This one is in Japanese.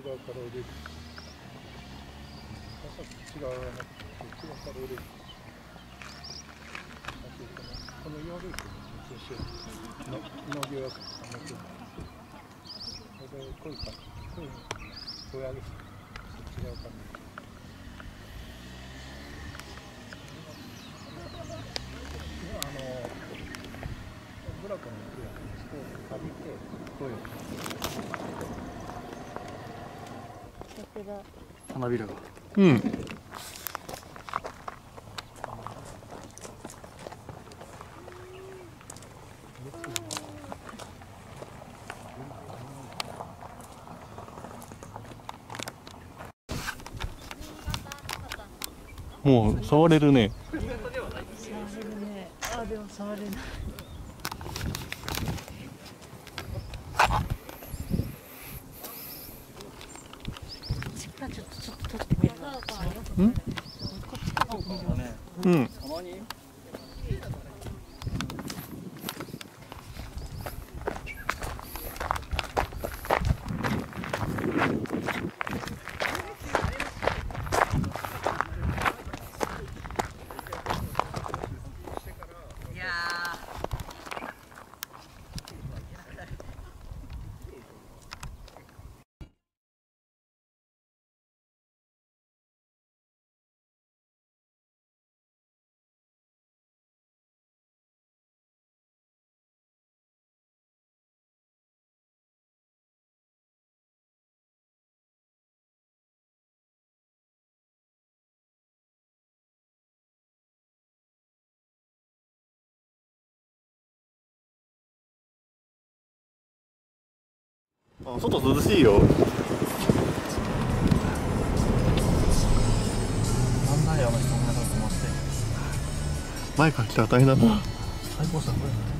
側から降りる。こっち側がなくて、こっち側から降りる。この4ルートで通しよう。農業やすく考えてる。これでこういう感じ。こういうふうに上げて、そっち側から。ブラコの木が少し借りて、こういう。花びらが。うん。もう触れるね。触れるね。あ、でも触れない。ちょっと取ってみる。うん。うん。あ、外涼しいよ。なんだよ、お前そんなとこ止まって。前から来たら大変だな。最高さんこれ。